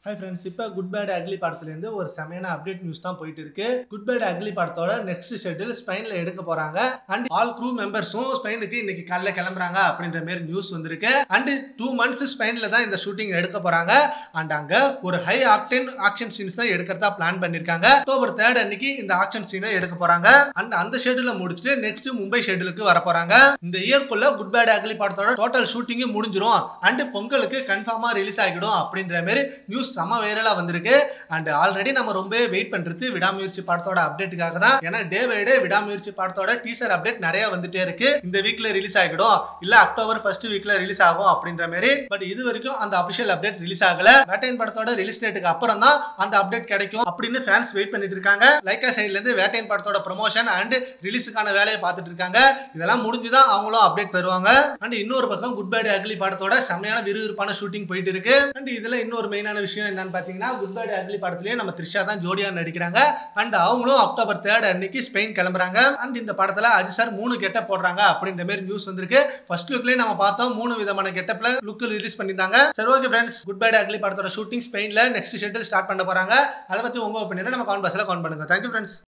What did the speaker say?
Hi friends, இப்போ good bad ugly படத்துலேருந்து ஒரு செமையான அப்டேட் நியூஸ் தான் போயிட்டு இருக்கு. குட் பேட் அக்லி படத்தோட நெக்ஸ்ட் ஷெட்யூல் ஸ்பெயின்ல எடுக்க போறாங்க. அண்ட் ஆல் க்ரூ மெம்பர்ஸும் ஸ்பெயினுக்கு இன்னைக்கு காலைல கிளம்புறாங்க அப்படின்ற மாதிரி நியூஸ் வந்திருக்கு. அண்ட் 2 months ஸ்பெயின்ல தான் இந்த ஷூட்டிங் எடுக்க போறாங்க. அண்ட் அங்க ஒரு ஹை ஆக்டேன் ஆக்ஷன் சீன்ஸ் தான் எடுக்கிறதா பிளான் பண்ணிருக்காங்க. அக்டோபர் 3 அன்னைக்கு இந்த ஆக்ஷன் சீனை எடுக்க போறாங்க. அண்ட் அந்த ஷெட்யூலை முடிச்சுட்டு நெக்ஸ்ட் மும்பை ஷெட்யூலுக்கு வர போறாங்க. இந்த இயர்க்குள்ள குட் பேட் அக்லி படத்தோட டோட்டல் ஷூட்டிங் முடிஞ்சிரும். அண்ட் பொங்கலுக்கு கன்ஃபார்மா ரிலீஸ் ஆகிடும் அப்படின்ற மாதிரி நியூஸ் செம வைரலா வந்திருக்கு. அண்ட் ஆல்ரெடி நம்ம ரொம்ப வெயிட் பண்றது விடாமுயற்சி படத்தோட அப்டேட்டுக்காக தான். ஏன்னா டே பை டே விடாமுயற்சி படத்தோட டீசர் அப்டேட் நிறைய வந்துட்டே இருக்கு. இந்த வீக்ல ரிலீஸ் ஆகிடும், இல்ல அக்டோபர் ஃபர்ஸ்ட் வீக்ல ரிலீஸ் ஆகும் அப்படின்ற மாதிரி. பட் இது வரைக்கும் அந்த அபிஷியல் அப்டேட் ரிலீஸ் ஆகல. வேட்டையன் படத்தோட ரிலீஸ் டேட்டுக்கு அப்புறம் தான் அந்த அப்டேட் கிடைக்கும் அப்படின்னு ஃபேன்ஸ் வெயிட் பண்ணிட்டு இருக்காங்க. லைக்கா சைடுல இருந்து வேட்டையன் படத்தோட ப்ரமோஷன் அண்ட் ரிலீஸுக்கான வேலையை பார்த்துட்டு இருக்காங்க. இதெல்லாம் முடிஞ்சுதான் அவங்களும் அப்டேட் தருவாங்க. அண்ட் இன்னொரு பக்கம் குட் பேட் அக்லி படத்தோட செமையான விறுவிறுப்பான ஷூட்டிங் போயிட்டு இருக்கு. அண்ட் இதுல இன்னொரு மெயினான விஷயம் என்னன்னு பாத்தீங்கன்னா, குட் பேட் அக்லி படத்திலேயே நம்ம த்ரிஷா தான் ஜோடியா நடிக்கிறாங்க. அண்ட் அவங்களும் அக்டோபர் 3 அன்னைக்கு ஸ்பெயின் கிளம்புறாங்க. அண்ட் இந்த படத்துல அஜித் சார் 3 கெட்டப் போடுறாங்க அப்படின்ற மாதிரி நியூஸ் வந்திருக்கு. ஃபர்ஸ்ட் லுக்லயே நம்ம பார்த்தோம் 3 விதமான கெட்டப்ல லுக் ரிலீஸ் பண்ணிருந்தாங்க. சரி, okay friends, good bad ugly படத்தோட ஷூட்டிங் ஸ்பெயின்ல நெக்ஸ்ட் ஷெட்யூல் ஸ்டார்ட் பண்ண போறாங்க. அதை பத்தி உங்க ஒப்பீனியனை நம்ம கமெண்ட் பாக்ஸ்ல கமெண்ட் பண்ணுங்க. Thank you friends.